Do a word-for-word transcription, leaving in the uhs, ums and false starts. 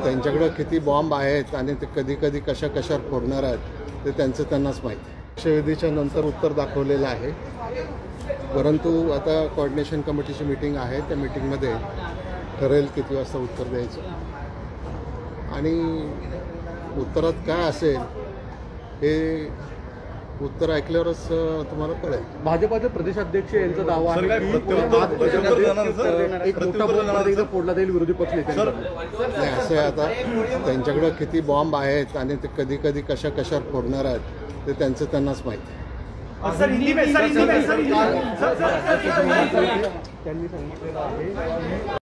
त्यांच्याकडे किती बॉम्ब आहेत आणि ते कधी कधी कशा कशावर फोडणार आहेत ते त्यांचं त्यांनाच माहिती. लक्षवेधीच्या नंतर उत्तर दाखवलेलं आहे, परंतु आता कोऑर्डिनेशन कमिटीची मीटिंग आहे, त्या मीटिंगमध्ये ठरेल किती वाजता उत्तर द्यायचं आणि उत्तरात काय असेल हे उत्तर ऐकल्यावरच तुम्हाला कळेल. भाजपाचे प्रदेशाध्यक्ष यांचा दावा आहे की एक मोठा बॉम्ब फोडला जाईल विरोधी पक्ष नेत्यांना. नाही, असं आहे, आता त्यांच्याकडे किती बॉम्ब आहेत आणि ते कधी कधी कशा कशावर फोडणार आहेत ते त्यांचं त्यांनाच माहिती. त्यांनी सांगितलेलं आहे